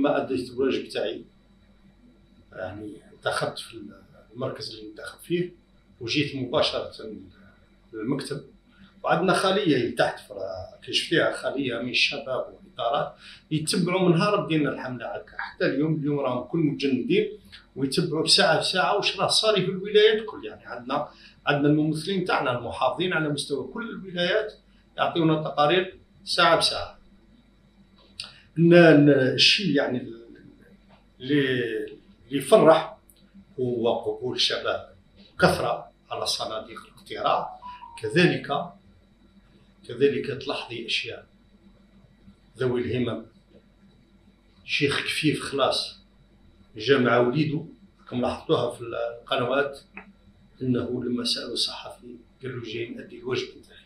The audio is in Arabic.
لما اديت الواجب تاعي يعني انتخبت في المركز اللي انتخب فيه، وجيت مباشره للمكتب. وعندنا خليه تحت كاش فيها خليه من الشباب والادارات يتبعوا من نهار بدينا الحمله هكا حتى اليوم راهم كل متجندين ويتبعوا بساعه بساعه واش راه صاري في الولايات الكل. يعني عندنا الممثلين تاعنا المحافظين على مستوى كل الولايات يعطيونا تقارير ساعه بساعه. الشيء يعني اللي يفرح هو قبول الشباب كثره على صناديق الاقتراع. كذلك تلاحظي اشياء ذوي الهمم. شيخ كفيف خلاص جا مع وليدو، راكم لاحظتوها في القنوات، انه لما سالوا الصحفي قال له جاي نأدي الواجب نتاعي.